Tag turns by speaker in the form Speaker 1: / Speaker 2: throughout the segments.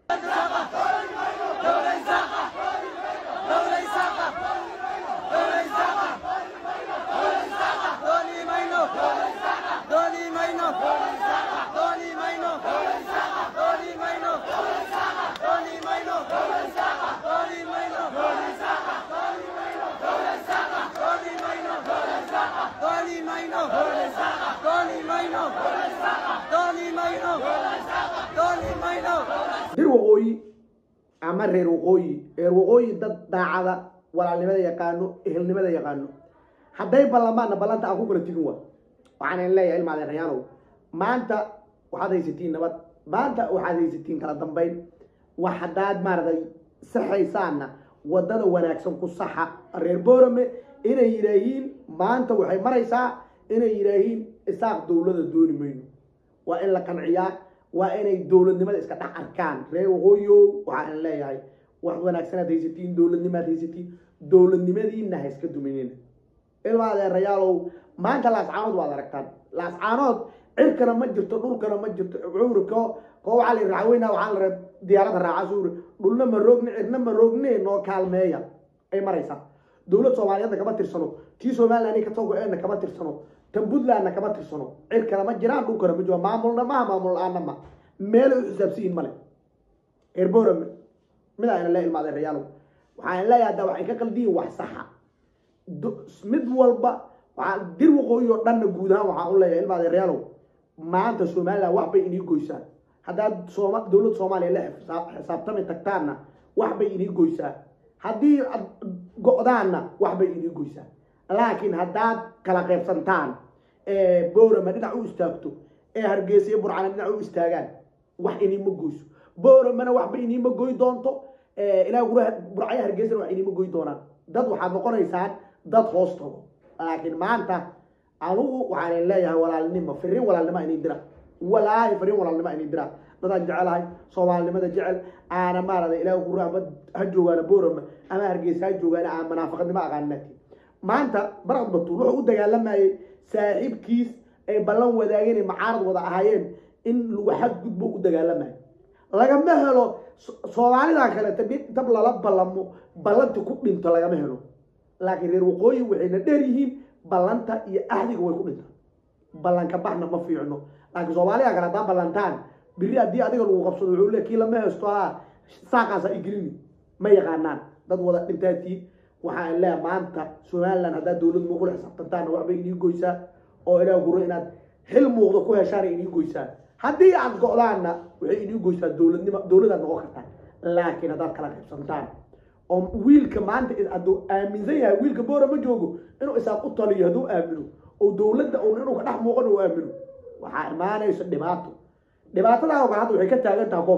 Speaker 1: وقوي أمر وقوي ضد داعدة ولا لماذا يقانو لماذا يقانو حتى يبلغ ما أنت أقول كل تجوا وعن الله علم على ريانو ما أنت وحدا 60 نبات ما أنت وحدا 60 كلا ضمبين وحداد مرضي صحي سانة ودنا وناكسن كصحة الربورم إن يراهين ما أنت وحي مريسا إن يراهين إساق دولة الدون منه وإلا كان عيال وإن الدولة نما إسكت أركان ريوغيو وعن الله يعني واحد وناكسن هذه دولة نما هذه دولة نما دي إنها إسكت منين إلما هذا الرجال ما أنت لاس عانود ولا ركان لاس عانود عركنا مجرت دولكنا مجرت عمرك كو على الرعوينا وعلى ديارات الرعاسور دولنا مروجن عرنا مروجن نو كالمية أي مريسا دولة سوماليا كما ترسنو تي سوماليا أنا كتوقع أنا كما ترسنو تنبود لنا كما ترسنو عركنا مجران دولكنا مجوا معمولنا معمول أنا ما ميل حسابسين ملك إربورم من أنا لا المعذر ريالو وعن لا يا دوا حكى كل دي وحصحة مد والبا دير وقوي دنا جودها وحقول لا يا المعذر ريالو ما أنت سوماليا وحبي إني جويسان هذا دولة سوماليا لا حسابتنا تكتارنا وحبي إني جويسان هذه قدامنا وحبي إني جويسان لكن هذا كلا قيف سنتان بورا ما دنا استاجتو هرجيسي برعنا دنا استاجان wax inii ma gooyso booromana waxba inii ma gooy doonto ilaa guraha burcaya hargeysa wax inii ma gooy doonaan dad waxa noqonaysaan dad hoos tago laakiin maanta anugu waxaan leeyahay walaalnimo firin walaalnimo inii dira walaahi firin walaalnimo inii dira dadaan jecelahay Soomaalinimada jecel aana maarada ilaa guraha ha joogaana booroma ama hargeysa ha joogaana aan munaafaqadnimo aqaanati maanta barad batuul wuxuu u dagaalamayay saaxiibkiis ay ballan wadaageen macaarad wada ahaayeen in lagu xad gudbo u dagaalamay lagama helo Soomaalida kale tab la balamo balanta ku dhinto lagama helo laakiin reer waqooyi waxayna dheer yihiin balanta iyo ahdiga way ku dhinto balanka baxna ma fiicno laakiin Soomaalida kale taa balantaan biri hadii adiga lagu qabsado wuxuu leeyahay kii lama haysto saaqaasa igrini ma yaqaanaan dad wada dhintaati waxa la maanta Soomaaliland hada dawlad ma kula xisaabtantaan waxba inii goysa oo ilaa guro inaad xil muuqdo ku heshaan inii goysaan haddii aad go'daana waxay inii goysaa dawladda noqon kartaa laakiin hadaad kala qaybsantaan oo wiilka maanta adoo aaminsan yahay wiilka boora ma joogo inuu isaaq u taliyo haduu aamino oo dawladda oo inuu ka dhex muuqan oo aamino waxa imaanaysa dhibaatada oo kale waxay ka taagan tahay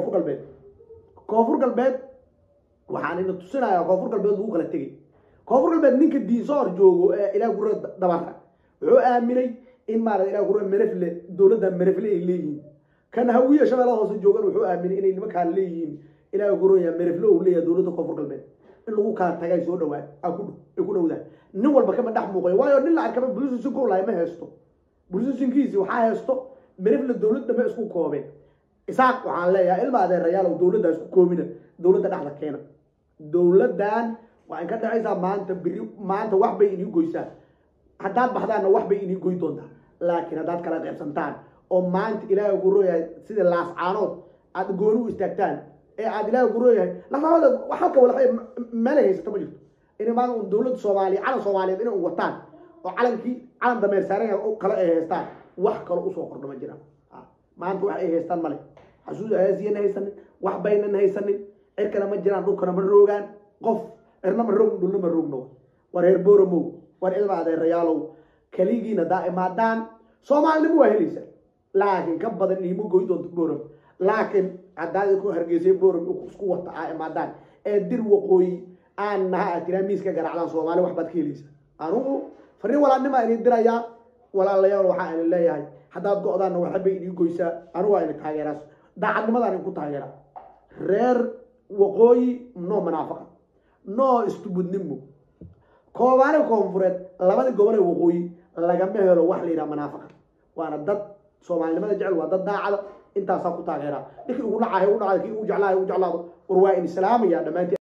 Speaker 1: koonfur galbeed waxaan ina tusinayaa koonfur galbeed lagu kala tagay koonfur galbeed ninka diisoor joogo ilaa gurada dabarka wuxuu aaminay in maarad ilaa gurada merefle dawladda merefle ay leeyihiin kan hawiye shabeellaha hoose joogan wuxuu aaminay inay nima kala leeyihiin ilaa gurada merefle oo leeyahay dawladda koonfur galbeed in lagu kala tagay soo dhawaad ku dhawdaan nin walba kama dhex muuqay waayo nin la arkaba bulshada ku laayma haysto bulshadiinkiisi waxa haysto merefle dawladda ma isku koobeen isaaq waxaan leeyahay ilma adeerayaal oo dawladda isku koobina dawladda dhaxda keena dawladdan waa in ka dhacaysa maanta wax bay inii goysaa haddaad baxdaana wax bay inii goy doontaa laakiin haddaad kala qaybsantaan oo maanta ilaahay ugu rooyahay sida laas caanood aad gooni u istaagtaan ee aad ilaahay ugu rooyahay lafahooda halka walax meel haysato ma jirto inay maanta dawladda Soomaaliya calan Soomaaliyeed inay u wataan oo calan dameer saaran oo kala ay haystaan wax kale u soo kordho ma jiraan maanta wax ay haystaan male xasuus aasiyan haysanin wax baynan haysanin cirkana ma jiraan dhulkana ma roogaan qof erna ma roog dhulna ma roogno war reer booromow war ilma adeerayaalow kaligiina daa'imaadaan Soomaalnimo waa helaysa laakiin ka badan iimo goy doonto boorom laakiin haddaad ku hargeysay boorom isku wata daa'imaadaan ee dir waqooyi aan naha tiramiiska garacdan Soomaali wax bad ka helaysa anugu fariin walaalnimo inay diraya walaalayaal waxa ay leeyahay haddaad go'daana waxa bay inii goysaa anugu waa inay taageeraas daacadnimadaan ku taageera reer waqooyi no munaafiqa no istubudnimo koobaane koonfureed labada gobol ee waqooyi lagama helo wax la yiraahdo munaafiqa waana dad Soomaalinimada jecel waa dad daacad intaas ku taageera ninkii ugu nacay kii ugu jeclaado war waa in islaamiya dhamaantii